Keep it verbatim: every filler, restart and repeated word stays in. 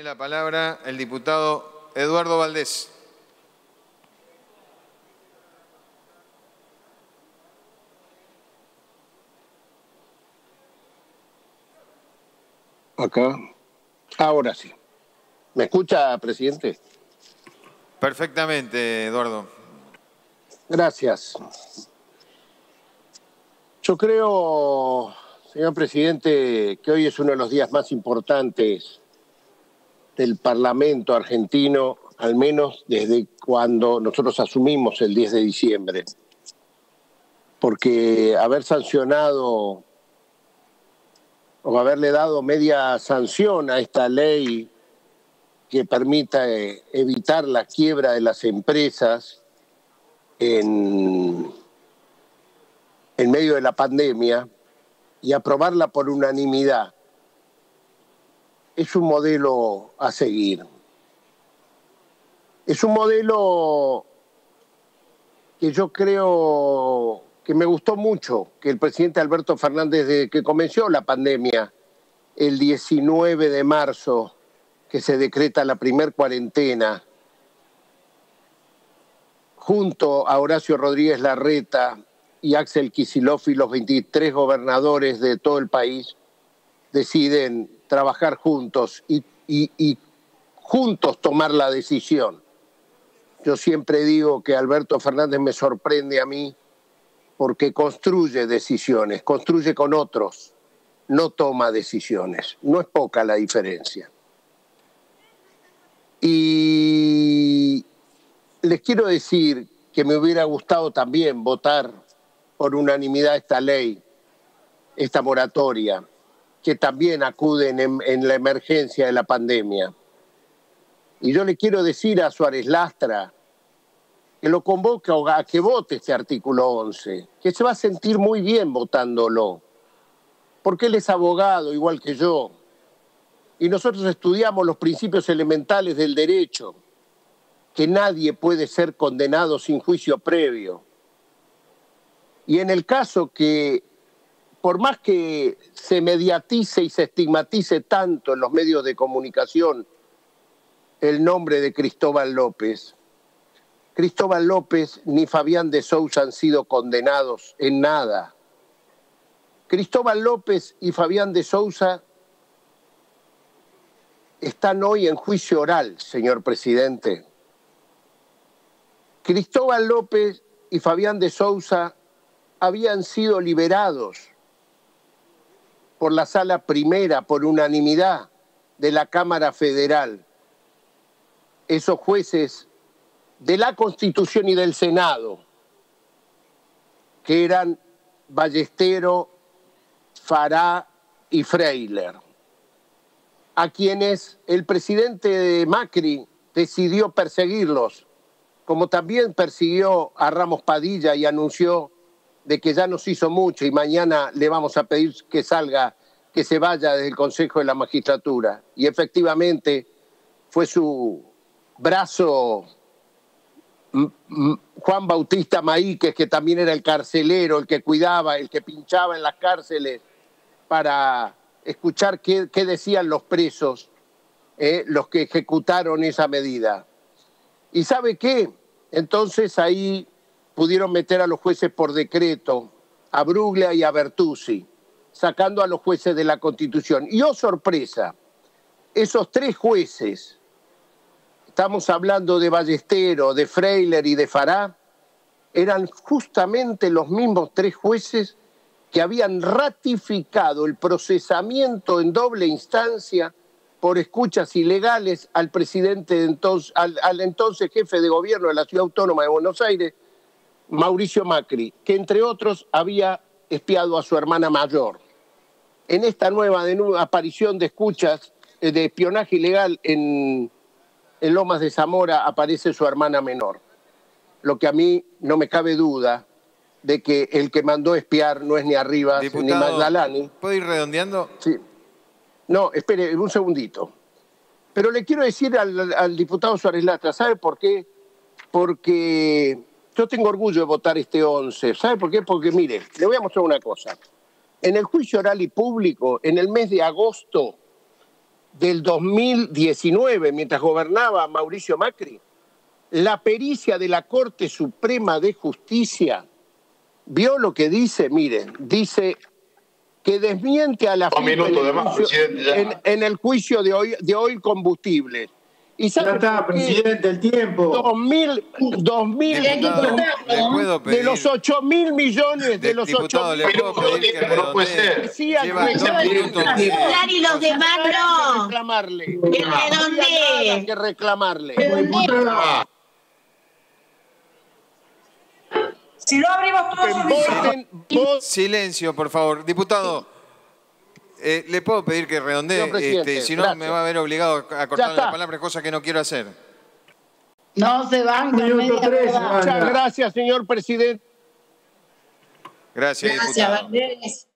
Tiene la palabra el diputado Eduardo Valdés. Acá. Ahora sí. ¿Me escucha, presidente? Perfectamente, Eduardo. Gracias. Yo creo, señor presidente, que hoy es uno de los días más importantes del Parlamento argentino, al menos desde cuando nosotros asumimos el diez de diciembre. Porque haber sancionado o haberle dado media sanción a esta ley que permita eh, evitar la quiebra de las empresas en, en medio de la pandemia y aprobarla por unanimidad es un modelo a seguir. Es un modelo que yo creo que me gustó mucho, que el presidente Alberto Fernández, desde que comenzó la pandemia, el diecinueve de marzo, que se decreta la primer cuarentena, junto a Horacio Rodríguez Larreta y Axel Kicillof y los veintitrés gobernadores de todo el país, deciden trabajar juntos y, y, y juntos tomar la decisión. Yo siempre digo que Alberto Fernández me sorprende a mí porque construye decisiones, construye con otros, no toma decisiones. No es poca la diferencia. Y les quiero decir que me hubiera gustado también votar por unanimidad esta ley, esta moratoria, que también acuden en, en la emergencia de la pandemia. Y yo le quiero decir a Suárez Lastra que lo convoca a que vote este artículo once, que se va a sentir muy bien votándolo, porque él es abogado igual que yo, y nosotros estudiamos los principios elementales del derecho, que nadie puede ser condenado sin juicio previo. Y en el caso que, por más que se mediatice y se estigmatice tanto en los medios de comunicación el nombre de Cristóbal López, Cristóbal López ni Fabián de Sousa han sido condenados en nada. Cristóbal López y Fabián de Sousa están hoy en juicio oral, señor presidente. Cristóbal López y Fabián de Sousa habían sido liberados por la Sala Primera, por unanimidad de la Cámara Federal. Esos jueces de la Constitución y del Senado, que eran Ballestero, Fará y Freiler, a quienes el presidente Macri decidió perseguirlos, como también persiguió a Ramos Padilla y anunció de que ya nos hizo mucho y mañana le vamos a pedir que salga, que se vaya desde el Consejo de la Magistratura. Y efectivamente fue su brazo Juan Bautista Maíquez, que también era el carcelero, el que cuidaba, el que pinchaba en las cárceles para escuchar qué, qué decían los presos, eh, los que ejecutaron esa medida. ¿Y sabe qué? Entonces ahí pudieron meter a los jueces por decreto, a Bruglia y a Bertuzzi, sacando a los jueces de la Constitución. Y oh sorpresa, esos tres jueces, estamos hablando de Ballestero, de Freiler y de Fará, eran justamente los mismos tres jueces que habían ratificado el procesamiento en doble instancia por escuchas ilegales al presidente, de entonces, al, al entonces jefe de gobierno de la Ciudad Autónoma de Buenos Aires, Mauricio Macri, que entre otros había espiado a su hermana mayor. En esta nueva aparición de escuchas, de espionaje ilegal en, en Lomas de Zamora, aparece su hermana menor. Lo que a mí no me cabe duda de que el que mandó espiar no es ni Arribas Diputado, ni Magdalani. ¿Puedo ir redondeando? Sí. No, espere un segundito. Pero le quiero decir al, al diputado Suárez Lastra, ¿sabe por qué? Porque yo tengo orgullo de votar este once. ¿Sabe por qué? Porque, mire, le voy a mostrar una cosa. En el juicio oral y público, en el mes de agosto, del dos mil diecinueve, mientras gobernaba Mauricio Macri, la pericia de la Corte Suprema de Justicia, ¿vio lo que dice? Miren, dice que desmiente a la Un FIFA minuto en, de el más, juicio, presidente, ya. en, en el juicio de hoy, de hoy combustible. ¿Y Ya sabe está, por qué? presidente, el tiempo. dos mil, dos mil, Diputado, ¿le puedo pedir? de los ocho mil millones, de, de- los ocho diputado, mil ¿le puedo pedir que No puede redondee? ser. decían Lleva que dos minutos. Hablar y los demás nada que no. reclamarle. Que No había nada redondee. que reclamarle. Ah, Si no abrimos todos Que los micrófonos. voten, voten. Silencio, por favor. Diputado, eh, ¿le puedo pedir que redondee? Señor presidente, Este, si no, gracias. me va a ver obligado a cortarle está. la palabra, cosa que no quiero hacer. No se van. Minuto tres, Muchas Ana. gracias, señor presidente. Gracias, Gracias, diputado. Valdés.